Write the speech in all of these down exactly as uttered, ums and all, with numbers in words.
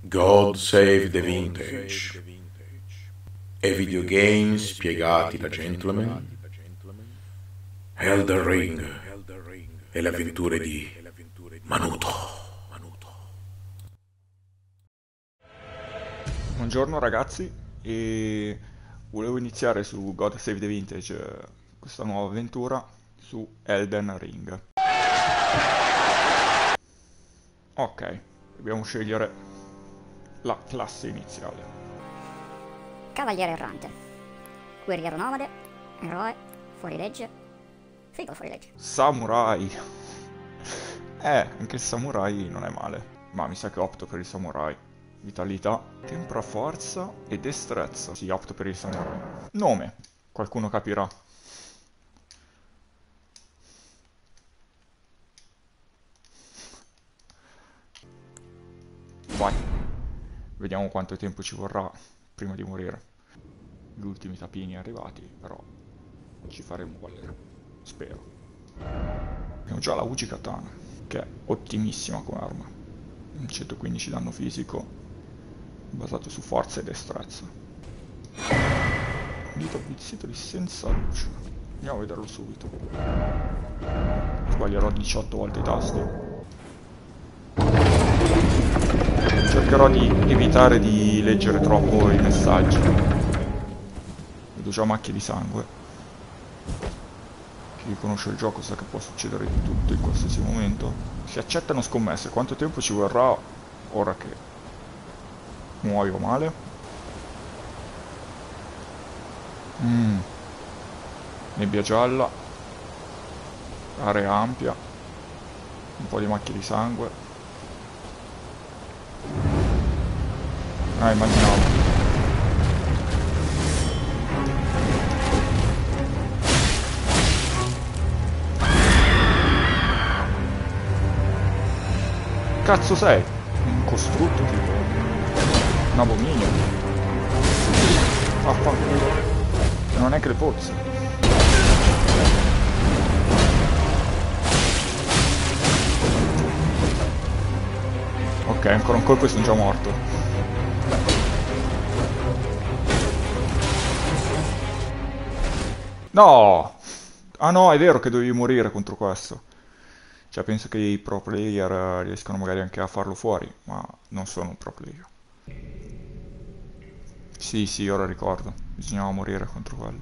God Save the Vintage e videogame spiegati da gentleman. Elden Ring e le avventure di Manuto. Buongiorno ragazzi, e volevo iniziare su God Save the Vintage eh, questa nuova avventura su Elden Ring. Ok, dobbiamo scegliere la classe iniziale. Cavaliere errante, guerriero nomade, eroe, fuorilegge, figo fuorilegge. Samurai. Eh, anche il samurai non è male, ma mi sa che opto per il samurai. Vitalità, tempra forza e destrezza. Sì, opto per il samurai. Nome, qualcuno capirà. Vai. Vediamo quanto tempo ci vorrà prima di morire. Gli ultimi tapini arrivati, però ci faremo valere. Spero. Abbiamo già la Uji Katana, che è ottimissima come arma. centoquindici danno fisico, basato su forza e destrezza. Dito pizzito senza luce. Andiamo a vederlo subito. Sbaglierò diciotto volte i tasti. Cercherò di evitare di leggere troppo i messaggi. Vedo già macchie di sangue. Chi conosce il gioco sa che può succedere di tutto in qualsiasi momento. Si accettano scommesse. Quanto tempo ci vorrà ora che muoio male? Mm. Nebbia gialla. Area ampia. Un po' di macchie di sangue. Ah, immaginavo. Cazzo sei? Un costrutto tipo. Un abominio. Vaffanculo. E non è che le pozze. Ok, ancora un colpo e sono già morto. No! Ah no, è vero che dovevi morire contro questo. Cioè, penso che i pro player eh, riescano magari anche a farlo fuori, ma non sono un pro player. Sì, sì, ora ricordo. Bisognava morire contro quello.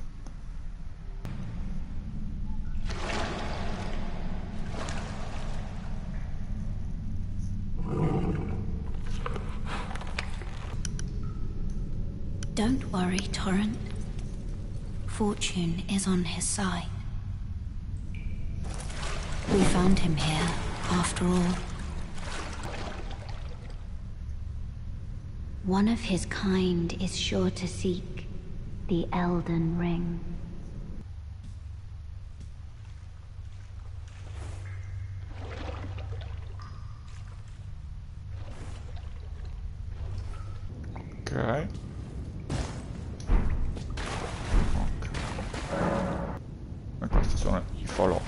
Don't worry, Torrent. Fortune is on his side. We found him here, after all. One of his kind is sure to seek the Elden Ring. Ok. E questi sono i falò.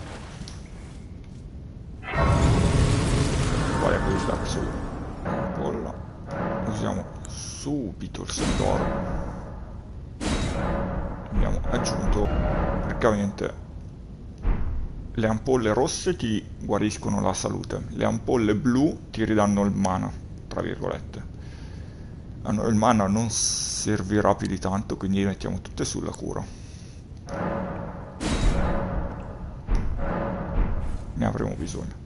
Vai a buttare su la bolla. Usiamo subito il sendoro. Abbiamo aggiunto praticamente le ampolle rosse ti guariscono la salute, le ampolle blu ti ridanno il mana, tra virgolette. A noi il mana non servirà più di tanto, quindi mettiamo tutte sulla cura. Ne avremo bisogno.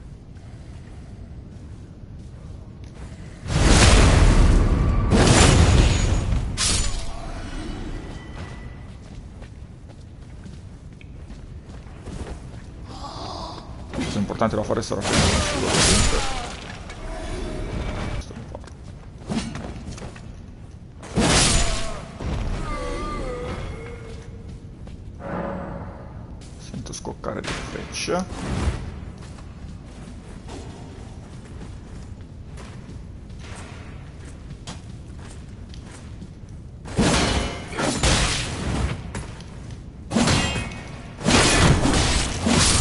È importante la foresta era assolutamente. Questo mi pare. Sento scoccare delle frecce.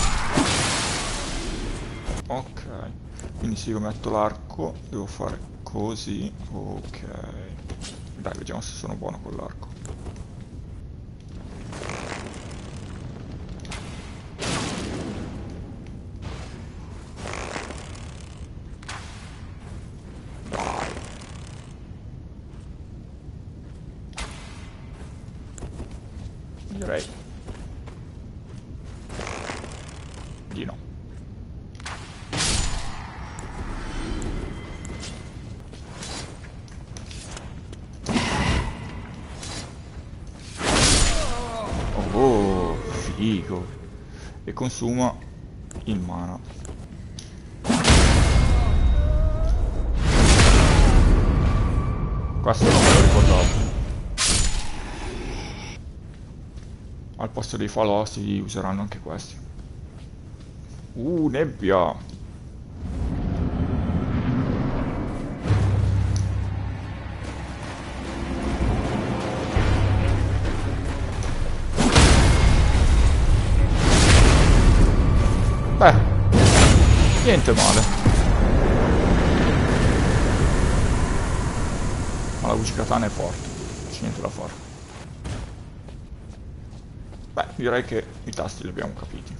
Ok, quindi se io metto l'arco devo fare così, ok. Dai, vediamo se sono buono con l'arco. Dai. Direi di no. Oh, figo. E consuma il mana. Questo non me lo ricordavo. Al posto dei falò si useranno anche questi. Uh, nebbia. Beh, niente male. Ma la Uchi Katana è forte, c'è niente da fare. Beh, direi che i tasti li abbiamo capiti.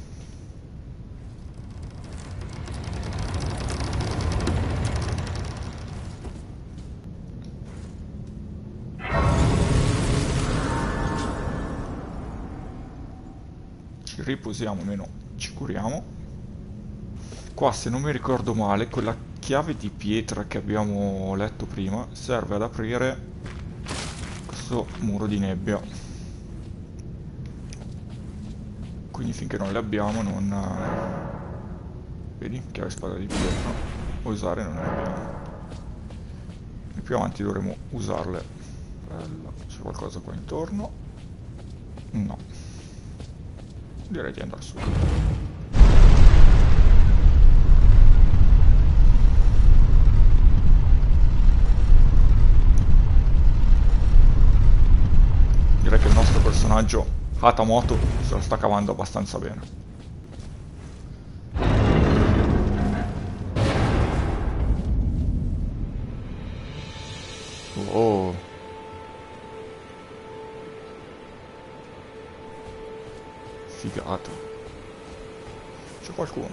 Ci riposiamo, almeno ci curiamo. Qua, se non mi ricordo male, quella chiave di pietra che abbiamo letto prima serve ad aprire questo muro di nebbia. Quindi finché non le abbiamo non... Vedi? Chiave spada di pietra. Usare non ne abbiamo. E più avanti dovremo usarle. Bella. C'è qualcosa qua intorno? No. Direi di andare su. Direi che il nostro personaggio Hatamoto se la sta cavando abbastanza bene. Oh. Figata. C'è qualcuno.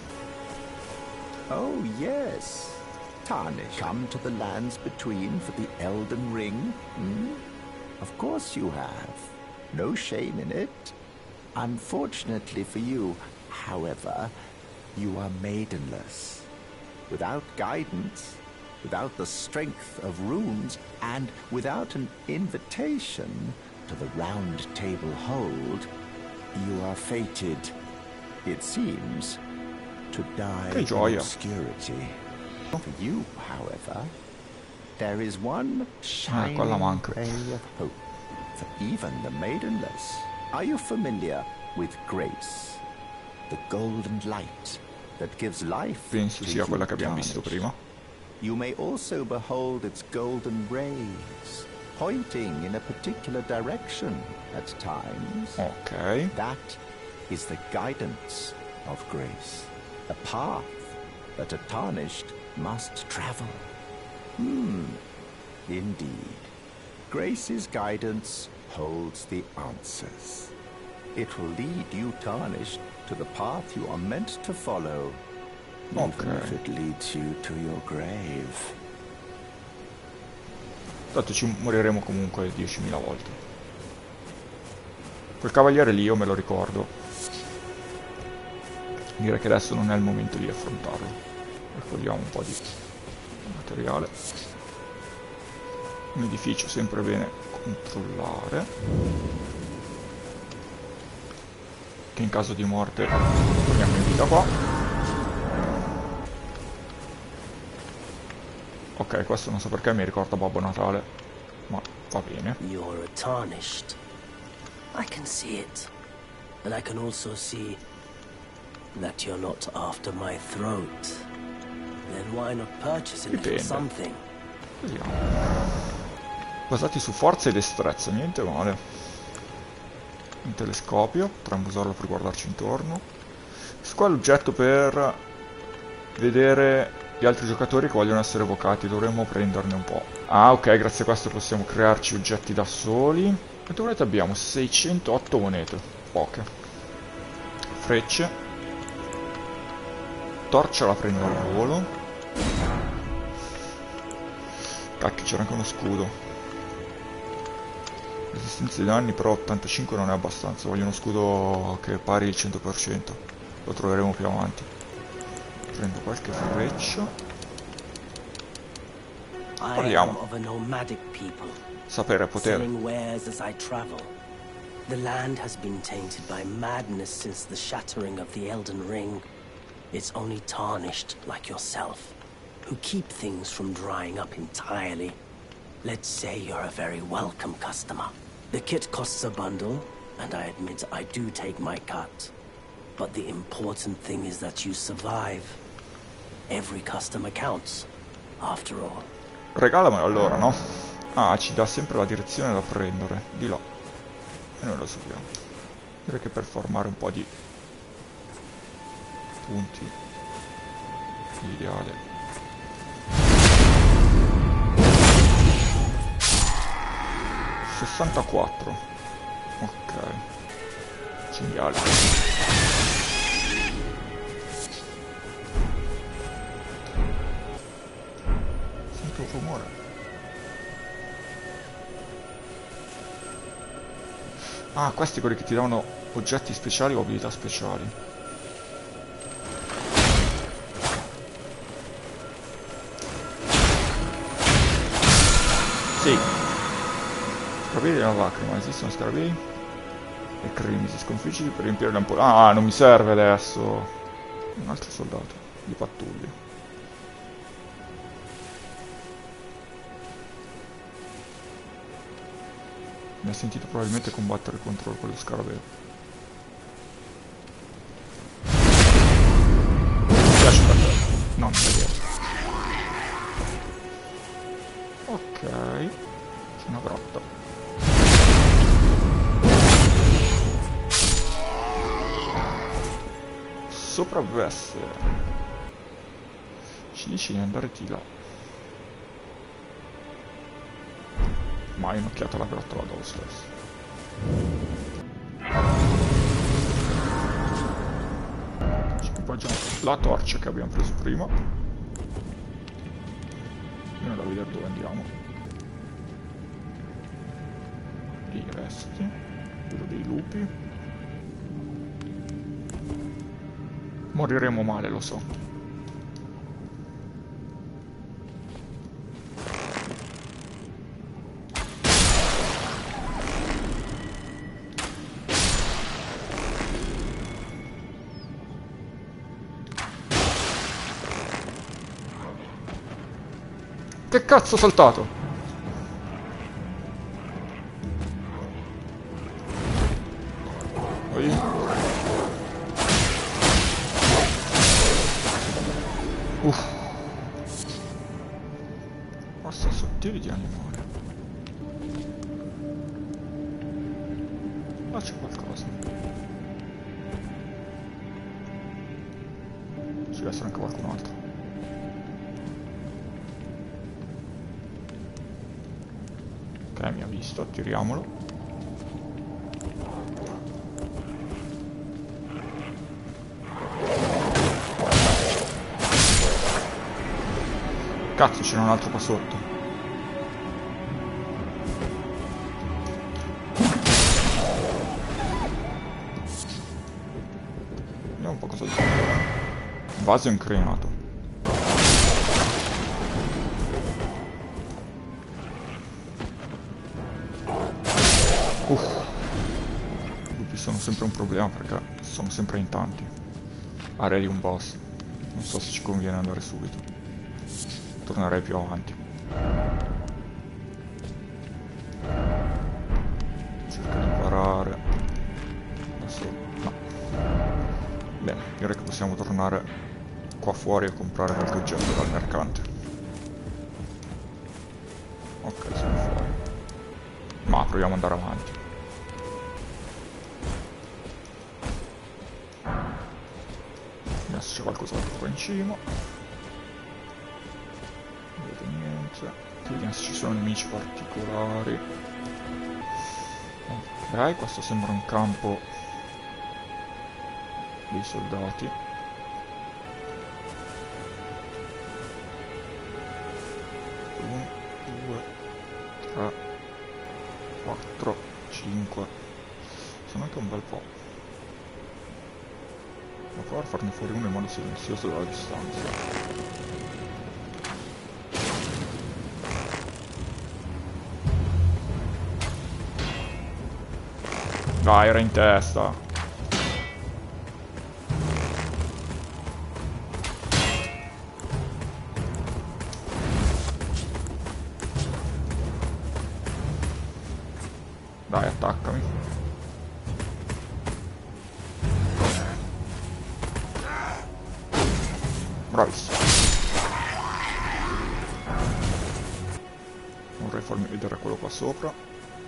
Oh, yes. Tarnish, come to the lands between for the Elden Ring? Hmm? Of course you have. No shame in it. Unfortunately for you, however, you are maidenless. Without guidance, without the strength of runes, and without an invitation to the Round Table Hold, you are fated, it seems, to die in obscurity. For you, however, there is one shining ray of hope for even the maidenless. Are you familiar with grace? The golden light that gives life. Penso sia quella che abbiamo visto prima. You may also behold its golden rays, pointing in a particular direction at times. Okay. That is the guidance of grace, a path that a tarnished must travel. Hmm, indeed. Grace's guidance holds the answers. It will lead you, tarnished, to the path you are meant to follow, even okay. if it leads you to your grave. Tanto ci moriremo comunque diecimila volte. Quel cavaliere lì io me lo ricordo. Direi che adesso non è il momento di affrontarlo. Raccogliamo un po' di materiale. Un edificio sempre bene controllare, che in caso di morte torniamo in vita qua. Ok, questo non so perché mi ricorda Babbo Natale, ma va bene. You're a tarnished. I can see it. And I can also see that you're not after my throat. Then why not purchase a little something? Vediamo. Basati su forza e destrezza, niente male. Un telescopio, potremmo usarlo per guardarci intorno. Questo qua è l'oggetto per vedere gli altri giocatori che vogliono essere evocati. Dovremmo prenderne un po'. Ah, ok, grazie a questo possiamo crearci oggetti da soli. Quante monete abbiamo? seicentotto monete. Poche. Frecce. Torcia la prendo al volo. Cacchio, c'era anche uno scudo. Resistenza ai danni però ottantacinque non è abbastanza. Voglio uno scudo che pari il cento per cento. Lo troveremo più avanti. Prendo qualche freccia. Parliamo. Sapere potere. The land has been tainted by madness since the shattering of the Elden Ring. It's only tarnished like yourself, who keep things from drying up entirely. Let's say you're a very welcome customer. The kit costs a bundle, and I admit I do take my cut. But the important thing is that you survive. Every customer counts, after all. Regalamelo allora, no? Ah, ci dà sempre la direzione da prendere, di là. E noi lo sappiamo. Direi che per formare un po' di punti ideale. sessantaquattro. Ok. Cinghiali. Sento un rumore. Ah, questi quelli che ti davano oggetti speciali o abilità speciali. Sì. Scarabei della lacrima, esistono scarabei e crimini sconfiggiti per riempire l'ampolla. Ah, non mi serve adesso. Un altro soldato di pattuglia. Mi ha sentito probabilmente combattere contro quello scarabeo. Piace per te. No, non è vero. Ok. C'è una grotta. Sopravvessere. Ci dici di andare di là. Mai un'occhiata alla grotta vado lo stesso. Ci equipaggiamo la torcia che abbiamo preso prima. Andiamo da vedere dove andiamo. I resti. Quello dei lupi. Moriremo male, lo so. Che cazzo ho saltato? Oi. Uff. Mossa sottili di animale. Là c'è qualcosa. Ci deve essere anche qualcun altro. Ok, mi ha visto, tiriamolo. Cazzo, ce n'è un altro qua sotto. Vediamo un po' cosa dice. Vaso incrinato. Uff. I lupi sono sempre un problema perché sono sempre in tanti. Area di un boss. Non so se ci conviene andare subito. Tornerei più avanti. Cerca di parare. Adesso no. Bene, direi che possiamo tornare qua fuori e comprare qualche oggetto dal mercante. Ok, siamo fuori. Ma proviamo ad andare avanti. Adesso c'è qualcos'altro qua in cima. stanze. Qui vediamo se ci sono nemici particolari. Ok, questo sembra un campo dei soldati. uno, due, tre, quattro, cinque. Sono anche un bel po'. Devo provare a farne fuori uno in modo silenzioso dalla distanza. Dai, era in testa. Dai, attaccami. Bravissimo. Vorrei farmi vedere quello qua sopra.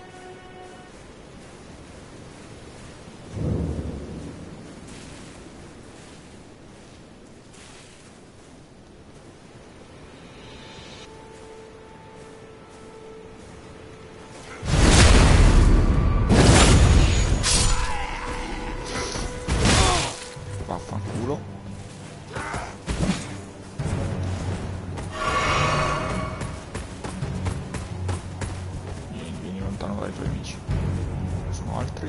Vaffanculo. Vieni, vieni lontano dai tuoi amici. Ce ne sono altri.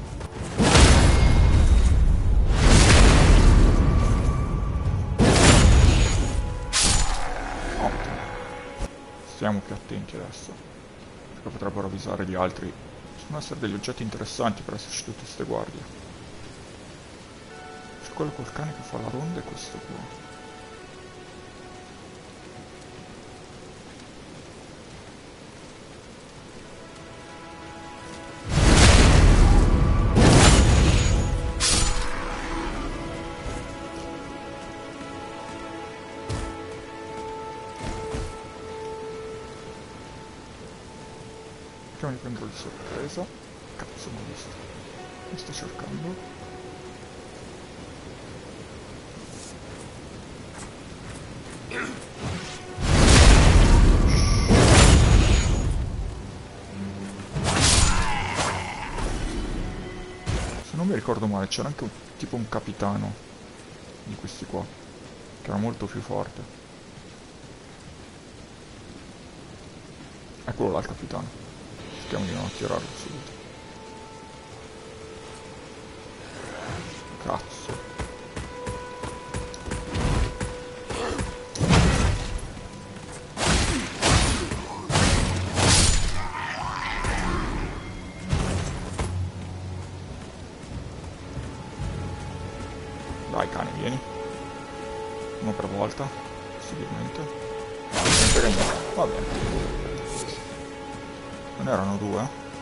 Ottimo. Stiamo più attenti adesso, perché potrebbero avvisare gli altri. Ci devono essere degli oggetti interessanti per esserci tutte queste guardie. Quello col cane che fa la ronda è questo qua. Prima di prendere di sorpresa. Cazzo, mi ho visto. Mi sto cercando. Se non mi ricordo male c'era anche un, tipo un capitano di questi qua, che era molto più forte. Eccolo là il capitano. Cerchiamo di non attirarlo subito. Cazzo. Dai cane, vieni. Uno per volta, possibilmente. No, va bene. Non erano due?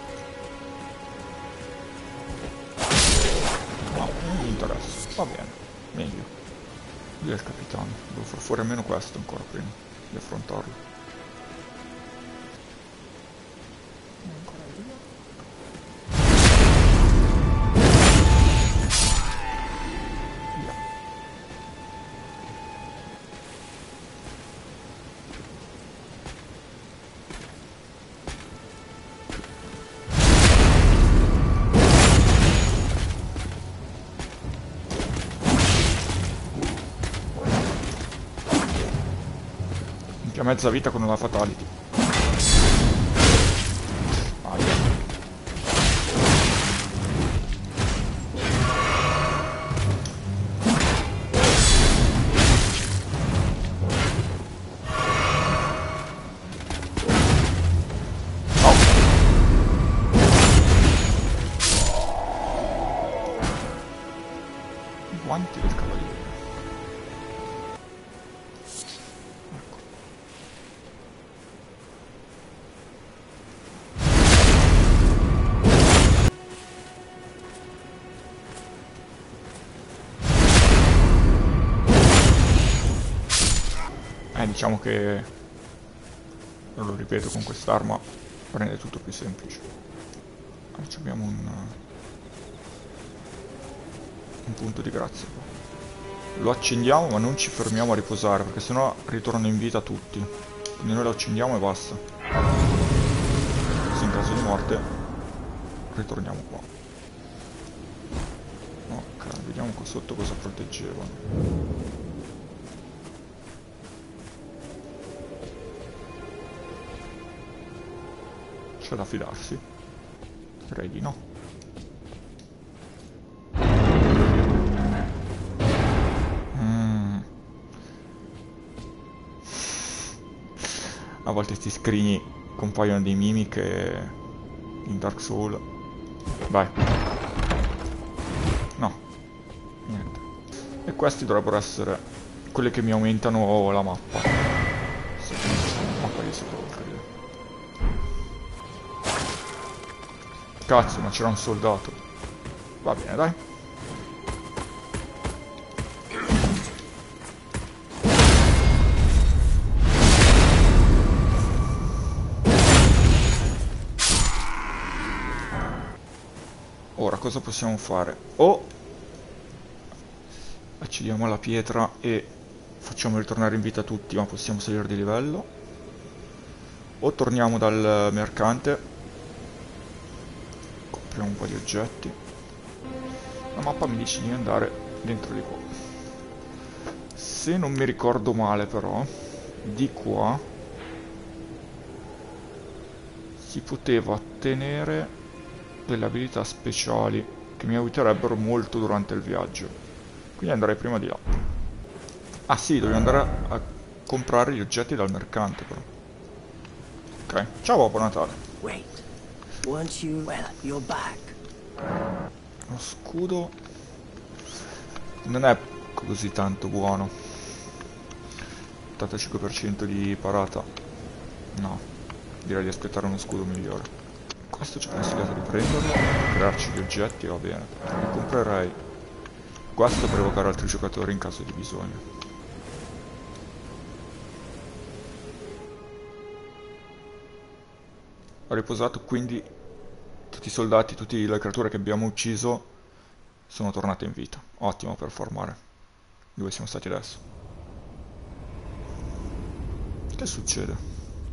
No, non mi interessa. Va bene, meglio. Lui è il capitano. Devo far fuori almeno questo ancora prima di affrontarlo. A mezza vita con una fatality. Aia. Oh. I guanti del cavaliere. Eh, diciamo che, non lo ripeto, con quest'arma rende tutto più semplice. Allora, abbiamo un, un punto di grazia qua. Lo accendiamo ma non ci fermiamo a riposare, perché sennò ritornano in vita tutti. Quindi noi la uccidiamo e basta. Se in caso di morte ritorniamo qua. Ok, vediamo qua sotto cosa proteggevano. C'è da fidarsi? Direi di no. Mm. A volte sti scrigni compaiono dei mimic e... in Dark Souls. Vai. No. Niente. E questi dovrebbero essere quelli che mi aumentano la mappa. Sì. Mappa di sicuro, credo. Cazzo, ma c'era un soldato. Va bene, dai. Ora cosa possiamo fare? O accendiamo la pietra e facciamo ritornare in vita tutti, ma possiamo salire di livello. O torniamo dal mercante, compriamo un po' di oggetti. La mappa mi dice di andare dentro di qua. Se non mi ricordo male però, di qua si poteva ottenere delle abilità speciali che mi aiuterebbero molto durante il viaggio. Quindi andrei prima di là. Ah sì, dobbiamo andare a, a comprare gli oggetti dal mercante però. Ok, ciao Babbo Natale. Wait, weren't you? Well, you're back. Lo scudo non è così tanto buono. ottantacinque per cento di parata. No, direi di aspettare uno scudo migliore. Questo ci ha consigliato di prenderlo, crearci gli oggetti, va bene. E comprerei questo per evocare altri giocatori in caso di bisogno. Ho riposato, quindi tutti i soldati, tutte le creature che abbiamo ucciso sono tornate in vita. Ottimo per formare. Dove siamo stati adesso? Che succede?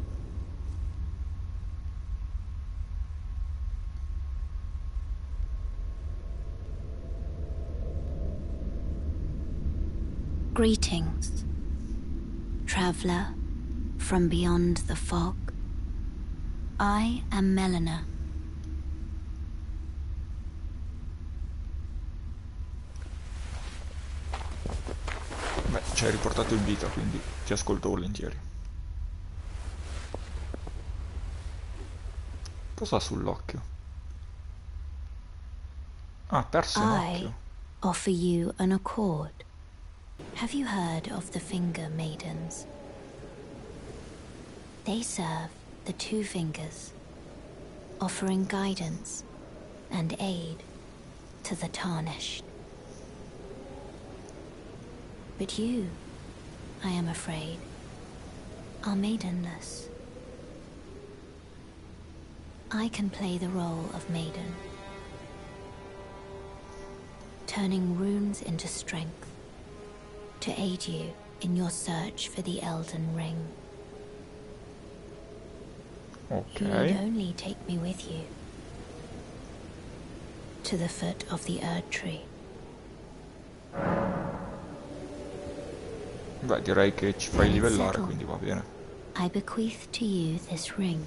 Greetings, traveler from beyond the fog. I am Melina. Beh, ci hai riportato in vita, quindi ti ascolto volentieri. Cosa ha sull'occhio? Ah, perso un I occhio. offer you an accord. Have you heard of the Finger Maidens? They serve the Two Fingers, offering guidance and aid to the Tarnished. But you, I am afraid, are maidenless. I can play the role of maiden, turning runes into strength to aid you in your search for the Elden Ring. Ok. You need only take me with you to the foot of the Erd Tree. Beh, direi che ci fai livellare, quindi va bene. I bequeath to you this ring.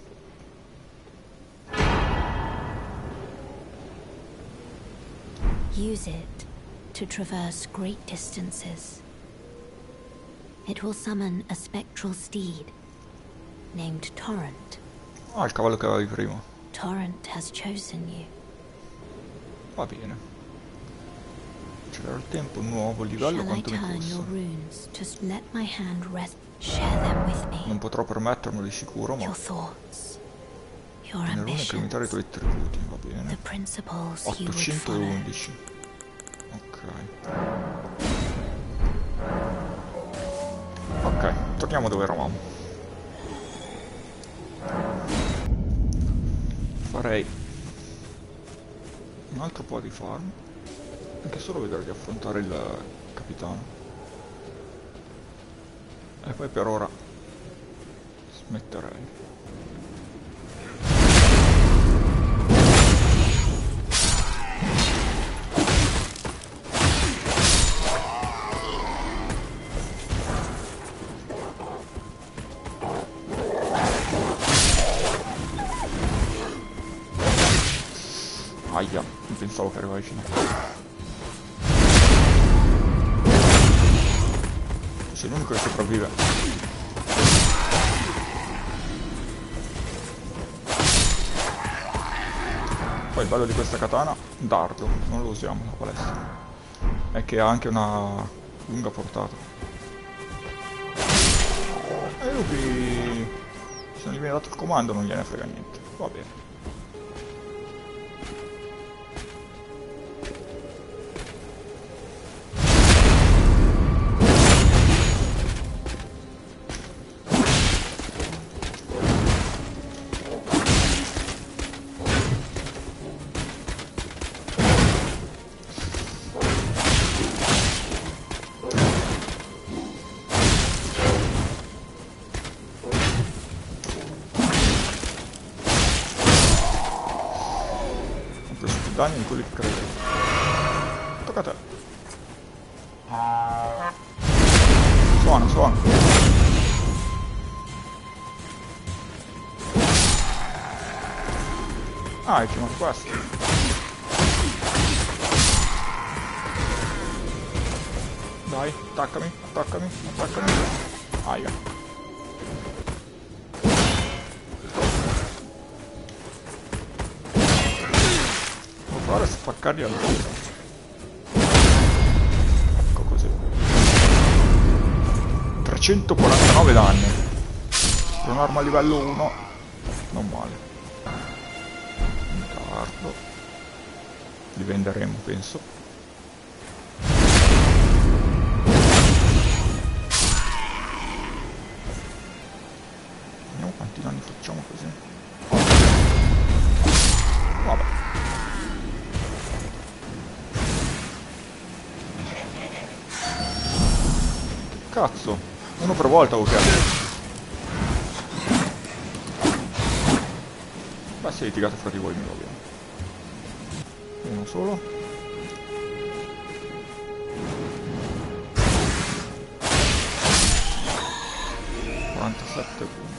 Use it to traverse great distances. It will summon a spectral steed named Torrent. Ah, il cavallo che avevi prima. Torrent has chosen you. Va bene. C'era il tempo nuovo livello, Shall I quanto mi turn costa? your runes? Just let my hand rest. Share them with me. Non potrò permettermelo di sicuro, ma Your thoughts, your le rune per limitare i tuoi ambitions, attributi, va the bene. principles you would follow. ottocentoundici. Ok. Ok, torniamo dove eravamo. Farei un altro po' di farm, anche solo vedere di affrontare il capitano. E poi per ora Smetterei. Aia, non pensavo che arrivavi fino a qua. Sei l'unico che sopravvive. Poi il bello di questa katana, dardo, non lo usiamo nella palestra. È che ha anche una lunga portata. E i lupi, se non gli viene dato il comando non gliene frega niente. Va bene. Danni di quelli che credo. Tocca a te. Suona, suona. Ah, hai chiamato questo. Dai, attaccami, attaccami, attaccami. Aia. Ora spaccarli al volo. Ecco così. trecentoquarantanove danni. Per un'arma a livello uno. Non male. Un dardo. Li venderemo, penso. Vediamo quanti danni facciamo così. Vabbè. Cazzo, uno per volta o che? Beh, se litigate fra di voi mi va bene. Uno solo. quarantasette punti.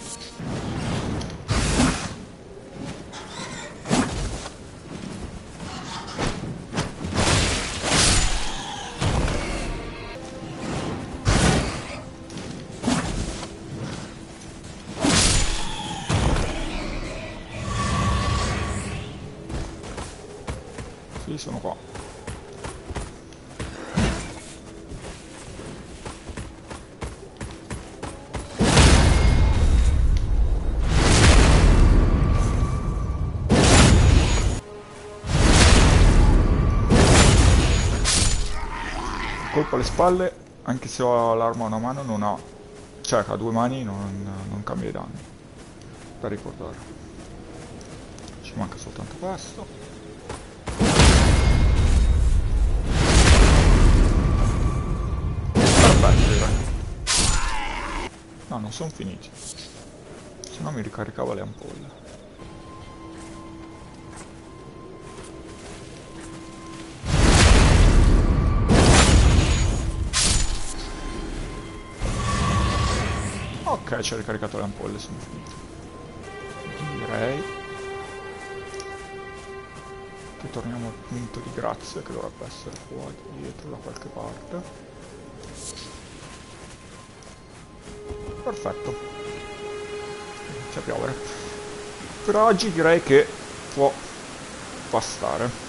Sì, sono qua. Colpo alle spalle, anche se ho l'arma a una mano non ha... cioè a due mani non, non cambia i danni. Da ricordare. Ci manca soltanto questo. No, non sono finiti. Se no mi ricaricava le ampolle. Ok, ci ha ricaricato le ampolle, sono finite. Direi che torniamo al punto di grazia, che dovrebbe essere qua dietro da qualche parte. Perfetto. Inizia a piovere. Per oggi direi che può bastare.